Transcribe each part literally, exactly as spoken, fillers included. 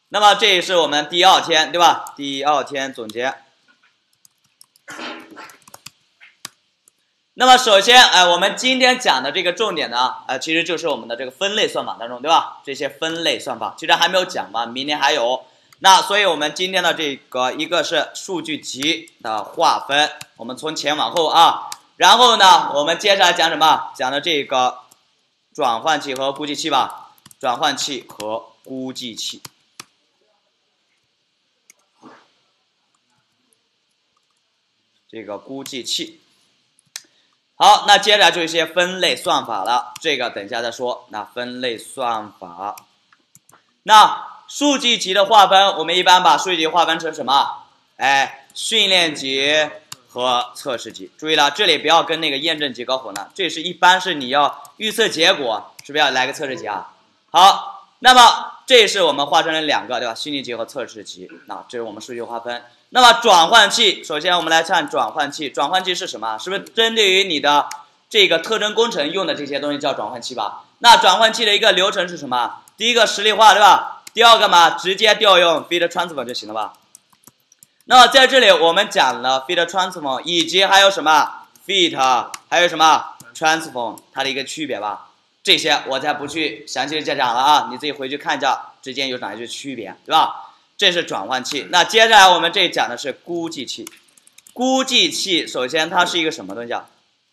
那么这也是我们第二天，对吧？第二天总结。那么首先，哎、呃，我们今天讲的这个重点呢，呃，其实就是我们的这个分类算法当中，对吧？这些分类算法其实还没有讲完，明天还有。那所以我们今天的这个一个是数据集的划分，我们从前往后啊。然后呢，我们接下来讲什么？讲的这个转换器和估计器吧，转换器和估计器。这个估计器。好，那接着来就一些分类算法了，这个等一下再说。那分类算法，那数据集的划分，我们一般把数据集划分成什么？哎，训练集和测试集。注意了，这里不要跟那个验证集搞混了，这是一般是你要预测结果，是不是要来个测试集啊？好，那么这是我们划成了两个，对吧？训练集和测试集。那这是我们数据划分。那么转换器，首先我们来看转换器。转换器是什么？是不是针对于你的这个特征工程用的这些东西叫转换器吧？那转换器的一个流程是什么？第一个实例化，对吧？第二个嘛，直接调用 feed transform 就行了吧？那么在这里我们讲了 feed transform 以及还有什么 feed， 还有什么 transform 它的一个区别吧？这些我再不去详细的讲了啊，你自己回去看一下之间有哪些区别，对吧？这是转换器。那接下来我们这讲的是估计器。估计器首先它是一个什么东西啊？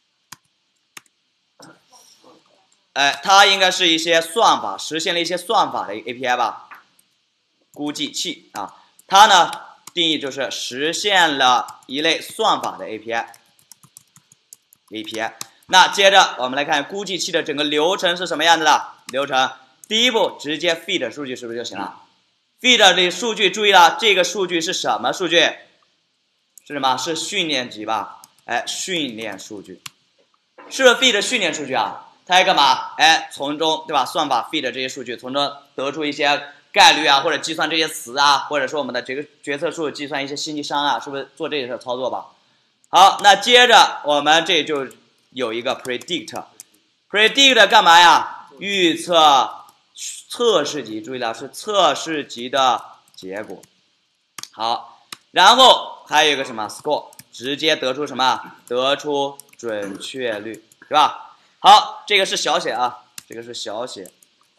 哎，它应该是一些算法，实现了一些算法的一个 A P I 吧。估计器啊，它呢定义就是实现了一类算法的 A P I。A P I。那接着我们来看估计器的整个流程是什么样子的？流程第一步直接 feed 数据是不是就行了？ feed 的数据注意了，这个数据是什么数据？是什么？是训练集吧？哎，训练数据，是不是 feed 训练数据啊？它要干嘛？哎，从中对吧？算法 feed 这些数据，从中得出一些概率啊，或者计算这些词啊，或者说我们的这个决策树计算一些信息商啊，是不是做这些操作吧？好，那接着我们这就有一个 predict，predict 干嘛呀？预测。测试集，注意了，是测试集的结果。好，然后还有一个什么 score， 直接得出什么？得出准确率，对吧？好，这个是小写啊，这个是小写。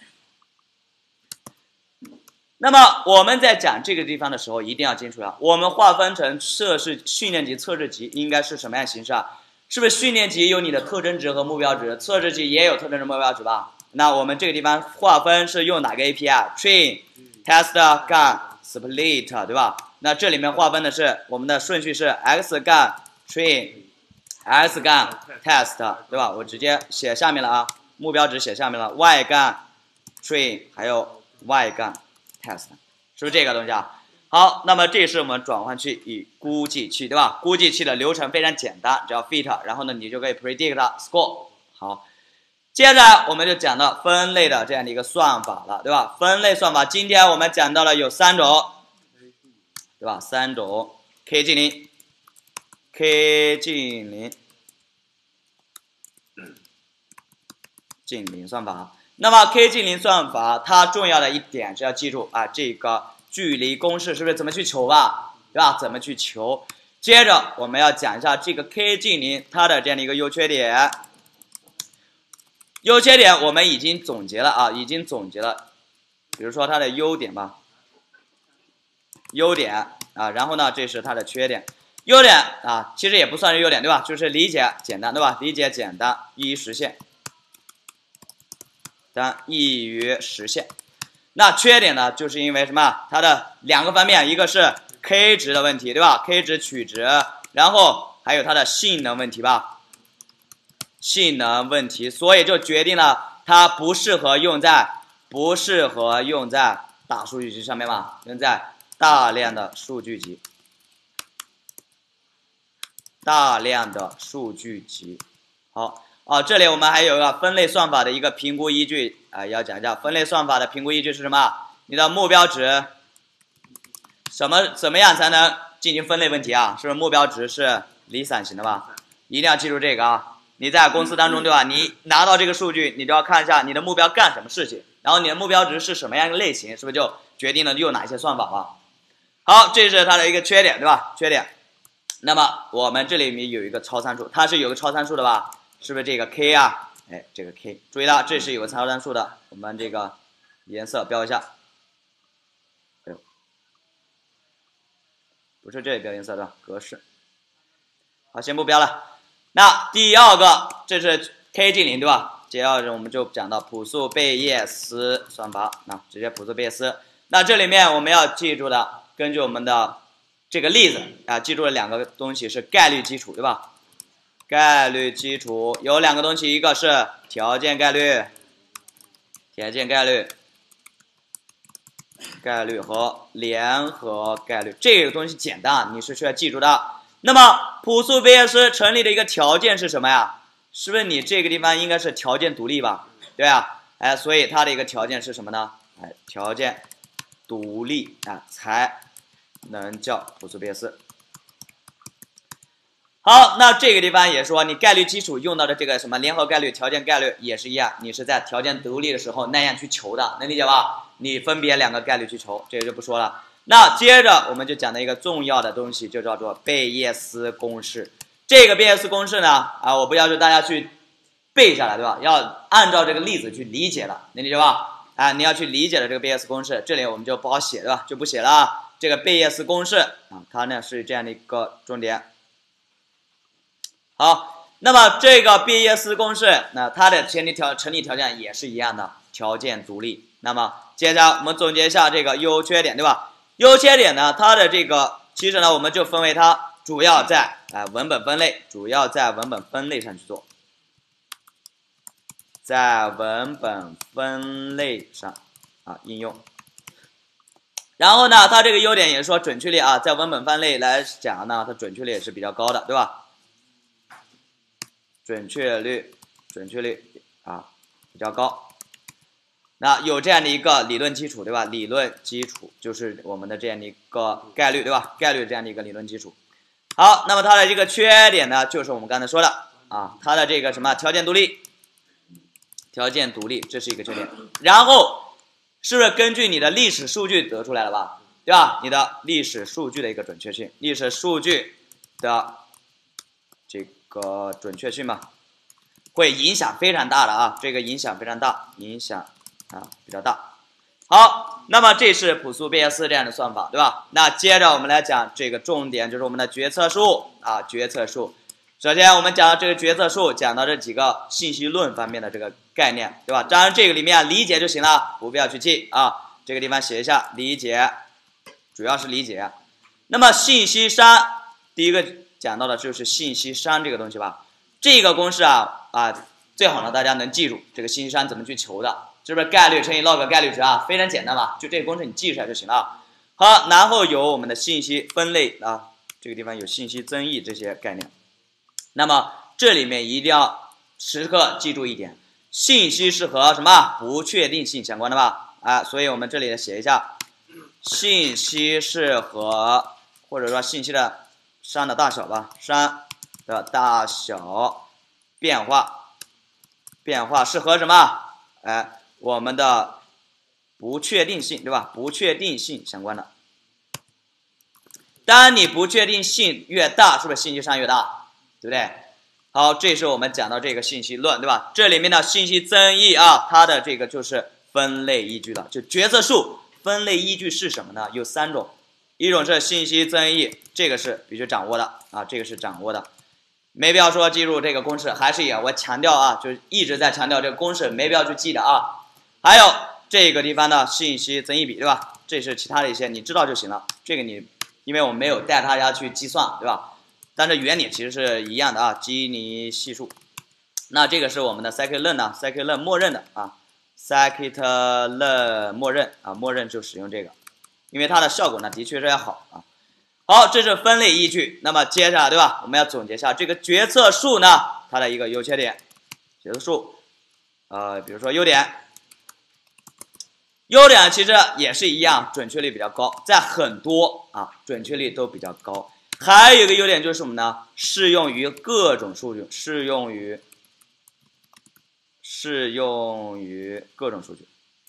那么我们在讲这个地方的时候，一定要清楚了，我们划分成测试训练集、测试集应该是什么样形式啊？是不是训练集有你的特征值和目标值，测试集也有特征值、目标值吧？那我们这个地方划分是用哪个 A P I？train、test 杠 split， 对吧？那这里面划分的是我们的顺序是 x 杠 train，x 杠 test， 对吧？我直接写下面了啊，目标值写下面了 y 杠 train， 还有 y 杠 test， 是不是这个东西啊？好，那么这是我们转换器与估计器，对吧？估计器的流程非常简单，只要 fit， 然后呢你就可以 predict、score。好。接着我们就讲到分类的这样的一个算法了，对吧？分类算法，今天我们讲到了有三种，对吧？三种 K 近邻、K 近邻、近邻算法。那么 K 近邻算法，它重要的一点是要记住啊，这个距离公式是不是怎么去求吧？对吧？怎么去求？接着我们要讲一下这个 K 近邻它的这样的一个优缺点。优缺点我们已经总结了啊，已经总结了，比如说它的优点吧，优点啊，然后呢，这是它的缺点。优点啊，其实也不算是优点，对吧？就是理解简单，对吧？理解简单，易于实现，但易于实现。那缺点呢，就是因为什么？它的两个方面，一个是 K 值的问题，对吧 ？K 值取值，然后还有它的性能问题吧。性能问题，所以就决定了它不适合用在不适合用在大数据集上面嘛，用在大量的数据集，大量的数据集。好啊，这里我们还有一个分类算法的一个评估依据啊，要讲一下分类算法的评估依据是什么？你的目标值，什么怎么样才能进行分类问题啊？是不是目标值是离散型的吧？一定要记住这个啊。你在公司当中，对吧？你拿到这个数据，你就要看一下你的目标干什么事情，对然后你的目标值是什么样一个类型，是不是就决定了用哪些算法了？好，这是它的一个缺点，对吧？缺点。那么我们这里面有一个超参数，它是有个超参数的吧？是不是这个 k 啊？哎，这个 k， 注意了，这是有个超参数的，我们这个颜色标一下。哎呦，不是这里标颜色对吧？格式。好，先不标了。那第二个，这是 k 进零对吧？接下来我们就讲到朴素贝叶斯算法，那直接朴素贝叶斯。那这里面我们要记住的，根据我们的这个例子啊，记住了两个东西是概率基础，对吧？概率基础有两个东西，一个是条件概率，条件概率，概率和联合概率。这个东西简单，你是需要记住的。那么朴素贝叶斯成立的一个条件是什么呀？是不是你这个地方应该是条件独立吧？对啊，哎，所以它的一个条件是什么呢？哎，条件独立啊，才能叫朴素贝叶斯。好，那这个地方也说，你概率基础用到的这个什么联合概率、条件概率也是一样，你是在条件独立的时候那样去求的，能理解吧？你分别两个概率去求，这个就不说了。那接着我们就讲的一个重要的东西，就叫做贝叶斯公式。这个贝叶斯公式呢，啊，我不要求大家去背下来，对吧？要按照这个例子去理解的，能理解吧？啊，你要去理解的这个贝叶斯公式，这里我们就不好写，对吧？就不写了啊。这个贝叶斯公式啊，它呢是这样的一个重点。好，那么这个贝叶斯公式，那它的前提条成立条件也是一样的，条件独立。那么接着我们总结一下这个优缺点，对吧？优缺点呢，它的这个其实呢，我们就分为它主要在啊、呃、文本分类，主要在文本分类上去做，在文本分类上啊应用。然后呢，它这个优点也是说准确率啊，在文本分类来讲呢，它准确率也是比较高的，对吧？准确率，准确率啊比较高。那有这样的一个理论基础，对吧？理论基础就是我们的这样的一个概率，对吧？概率这样的一个理论基础。好，那么它的这个缺点呢，就是我们刚才说的啊，它的这个什么条件独立，条件独立，这是一个缺点。然后是不是根据你的历史数据得出来了吧？对吧？你的历史数据的一个准确性，历史数据的这个准确性嘛，会影响非常大的啊，这个影响非常大，影响啊比较大。好，那么这是朴素贝叶斯这样的算法，对吧？那接着我们来讲这个重点，就是我们的决策树啊，决策树。首先我们讲到这个决策树，讲到这几个信息论方面的这个概念，对吧？当然这个里面理解就行了，不必要去记啊。这个地方写一下理解，主要是理解。那么信息商，第一个讲到的就是信息商这个东西吧。这个公式啊啊，最好呢大家能记住这个信息商怎么去求的。是不是概率乘以 log 概率值啊？非常简单吧？就这个公式你记出来就行了。好，然后有我们的信息分类啊，这个地方有信息增益这些概念。那么这里面一定要时刻记住一点，信息是和什么不确定性相关的吧？啊，所以我们这里写一下，信息是和或者说信息的商的大小吧，商的大小变化，变化是和什么？哎。我们的不确定性，对吧？不确定性相关的。当你不确定性越大，是不是信息商越大？对不对？好，这是我们讲到这个信息论，对吧？这里面的信息增益啊，它的这个就是分类依据的，就决策树分类依据是什么呢？有三种，一种是信息增益，这个是必须掌握的啊，这个是掌握的。没必要说记住这个公式，还是也我强调啊，就是一直在强调这个公式没必要去记的啊。还有这个地方的信息增益比，对吧？这是其他的一些，你知道就行了。这个你，因为我没有带大家去计算，对吧？但是原理其实是一样的啊，基尼系数。那这个是我们的 scikit-learn 呢 ，scikit-learn 默认的啊 ，scikit-learn 默认啊，默认就使用这个，因为它的效果呢的确是要好啊。好，这是分类依据。那么接下来，对吧？我们要总结一下这个决策树呢，它的一个优缺点。决策树，呃，比如说优点。优点其实也是一样，准确率比较高，在很多啊准确率都比较高。还有一个优点就是什么呢？适用于各种数据，适用于适用于各种数据。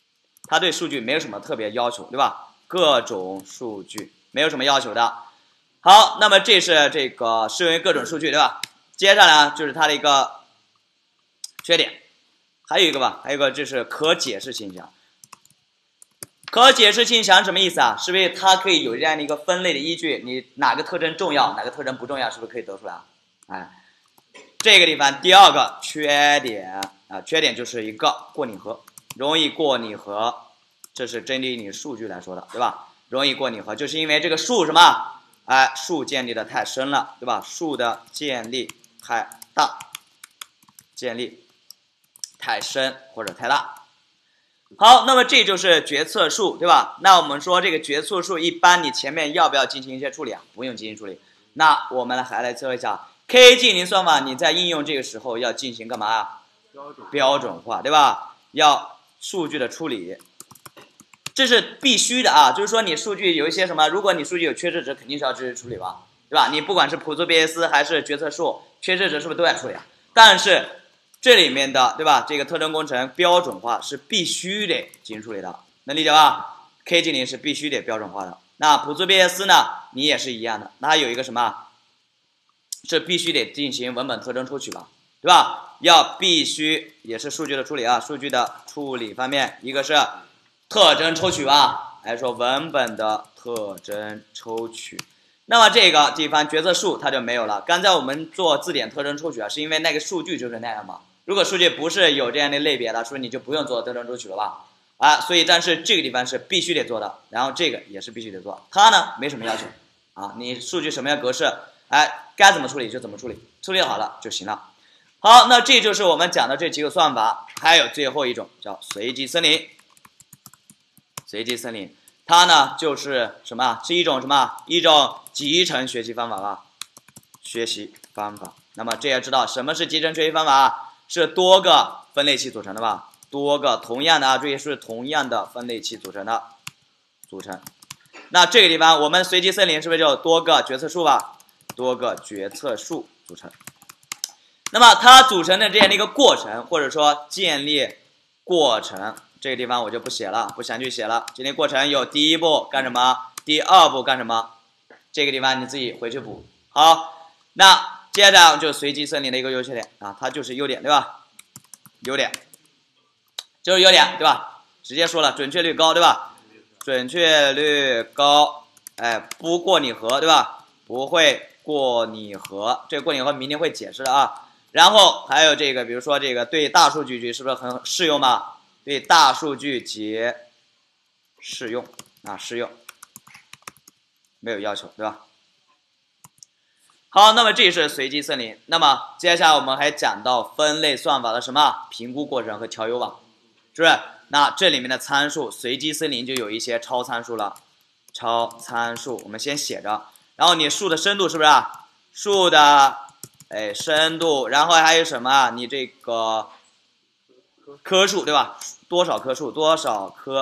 它对数据没有什么特别要求，对吧？各种数据没有什么要求的。好，那么这是这个适用于各种数据，对吧？接下来就是它的一个缺点，还有一个吧，还有一个就是可解释性强。可解释性强什么意思啊？是不是它可以有这样的一个分类的依据？你哪个特征重要，哪个特征不重要，是不是可以得出来啊？哎，这个地方第二个缺点啊，缺点就是一个过拟合，容易过拟合，这是针对你数据来说的，对吧？容易过拟合，就是因为这个数什么？哎，数建立的太深了，对吧？数的建立太大，建立太深或者太大。好，那么这就是决策树，对吧？那我们说这个决策树，一般你前面要不要进行一些处理啊？不用进行处理。那我们还来测一下 K 近邻算法，你在应用这个时候要进行干嘛啊？标准标准化，对吧？要数据的处理，这是必须的啊。就是说你数据有一些什么，如果你数据有缺失值，肯定是要支持处理吧，对吧？你不管是朴素 B S 还是决策树，缺失值是不是都要处理啊？但是这里面的对吧？这个特征工程标准化是必须得进行处理的，能理解吧 ？K 近邻是必须得标准化的。那朴素 B S 呢，你也是一样的，那有一个什么？是必须得进行文本特征抽取吧，对吧？要必须也是数据的处理啊，数据的处理方面，一个是特征抽取吧，还是说文本的特征抽取？那么这个地方决策树它就没有了。刚才我们做字典特征抽取啊，是因为那个数据就是那样嘛。如果数据不是有这样的类别的，是不是你就不用做特征抽取了吧？啊，所以但是这个地方是必须得做的，然后这个也是必须得做，它呢没什么要求啊，你数据什么样格式，哎，该怎么处理就怎么处理，处理好了就行了。好，那这就是我们讲的这几个算法，还有最后一种叫随机森林。随机森林，它呢就是什么？是一种什么？一种集成学习方法吧？学习方法。那么这也知道什么是集成学习方法？是多个分类器组成的吧？多个同样的啊，注意是同样的分类器组成的，组成。那这个地方我们随机森林是不是就多个决策树吧？多个决策树组成。那么它组成的这样的一个过程，或者说建立过程，这个地方我就不写了，不详去写了。建立过程有第一步干什么？第二步干什么？这个地方你自己回去补。好，那接着就随机森林的一个优缺点啊，它就是优点，对吧？优点就是优点，对吧？直接说了，准确率高，对吧？准确率高，哎，不过拟合，对吧？不会过拟合，这个过拟合明天会解释的啊。然后还有这个，比如说这个对大数据集是不是很适用嘛？对大数据集适用啊，适用，没有要求，对吧？好，那么这是随机森林。那么接下来我们还讲到分类算法的什么评估过程和调优吧，是不是？那这里面的参数，随机森林就有一些超参数了，超参数我们先写着。然后你数的深度是不是啊？数的哎深度，然后还有什么？你这个颗数对吧？多少颗数？多少颗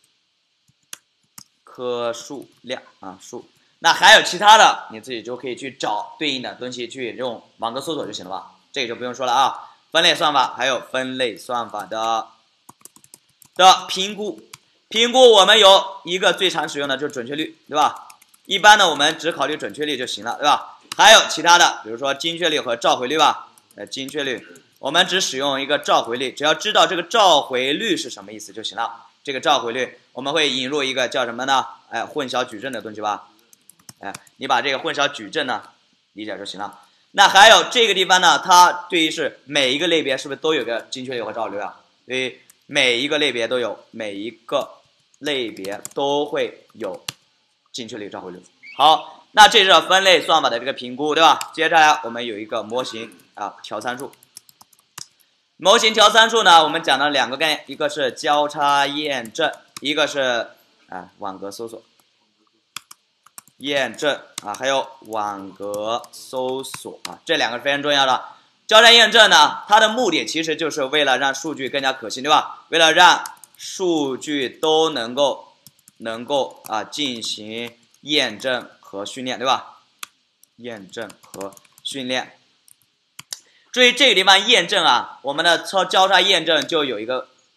颗数量啊？数。那还有其他的，你自己就可以去找对应的东西去用网格搜索就行了吧？这个就不用说了啊。分类算法还有分类算法的的评估，评估我们有一个最常使用的就是准确率，对吧？一般呢我们只考虑准确率就行了，对吧？还有其他的，比如说精确率和召回率吧。呃，精确率我们只使用一个召回率，只要知道这个召回率是什么意思就行了。这个召回率我们会引入一个叫什么呢？哎，混淆矩阵的东西吧。哎，你把这个混淆矩阵呢理解就行了。那还有这个地方呢，它对于是每一个类别是不是都有个精确率和召回率啊？所以每一个类别都有，每一个类别都会有精确率、召回率。好，那这是分类算法的这个评估，对吧？接下来我们有一个模型啊，调参数。模型调参数呢，我们讲了两个概念，一个是交叉验证，一个是啊网格搜索。验证啊，还有网格搜索啊，这两个是非常重要的。交叉验证呢，它的目的其实就是为了让数据更加可信，对吧？为了让数据都能够能够啊进行验证和训练，对吧？验证和训练。注意这个地方验证啊，我们的交叉验证就有一个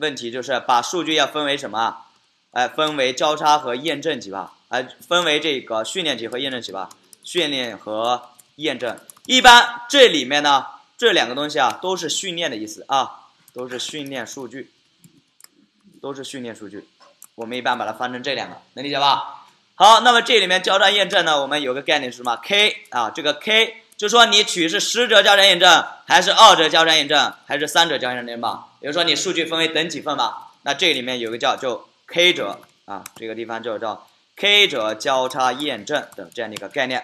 问题就是把数据要分为什么啊？哎，分为交叉和验证级吧，哎，分为这个训练级和验证级吧，训练和验证。一般这里面呢，这两个东西啊，都是训练的意思啊，都是训练数据，都是训练数据。我们一般把它翻成这两个，能理解吧？好，那么这里面交叉验证呢，我们有个概念是什么 ？K 啊，这个 K 就说你取是十者交叉验证，还是二者交叉验证，还是三者交叉验证吧？比如说你数据分为等几份吧，那这里面有个叫就 K 者啊，这个地方就叫 K 者交叉验证的这样的一个概念。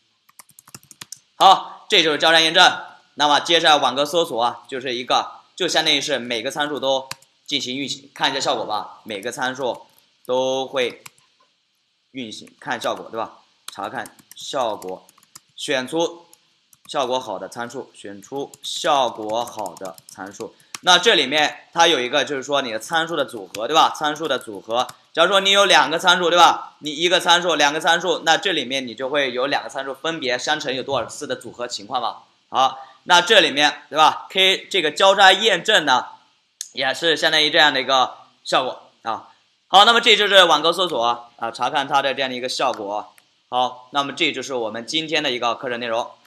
好，这就是交叉验证。那么接下来网格搜索啊，就是一个就相当于是每个参数都进行运行，看一下效果吧。每个参数都会运行，看效果对吧？查看效果，选出效果好的参数，选出效果好的参数。那这里面它有一个就是说你的参数的组合对吧？参数的组合，假如说你有两个参数对吧？你一个参数两个参数，那这里面你就会有两个参数分别相乘有多少次的组合情况吧？好，那这里面对吧 ？K 这个交叉验证呢，也是相当于这样的一个效果啊。好，那么这就是网格搜索啊，查看它的这样的一个效果。好，那么这就是我们今天的一个课程内容。